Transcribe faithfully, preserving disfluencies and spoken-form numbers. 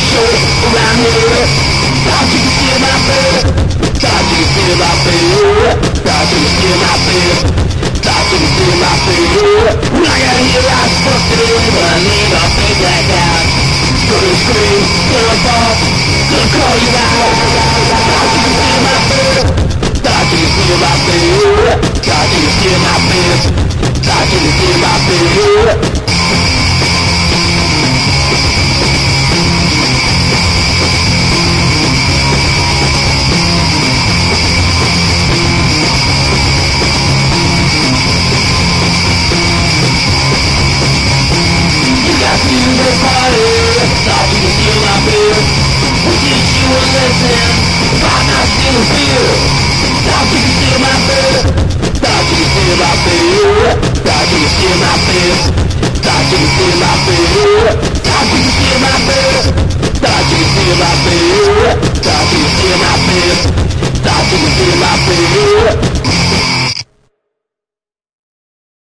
show around here. Thought you could steal my bird. Thought you could steal my bird. Thought you could steal my bird. Thought you could steal my bird. When I got here I was supposed to do it, but I need a big black out. Gonna scream, gonna fall, gonna call you out. Thought you could steal my bird. Thought you could steal my bird. Thought you could steal my bird. Thought you could steal my bird. Thought you could steal my beer. We'll teach you a lesson about not stealing beer. Thought you could steal my beer. Thought you could steal my beer. Thought you could steal my beer. Thought you could steal my beer. Thought you could steal my beer. Thought you could steal my beer. Thought you could steal